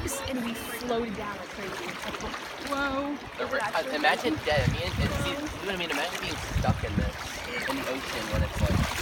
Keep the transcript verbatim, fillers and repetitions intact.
waves, and we floated down like crazy. It's like, whoa. The ri- uh, imagine, yeah, I mean, it's, see, you know what I mean? Imagine being stuck in this, in the ocean when it's like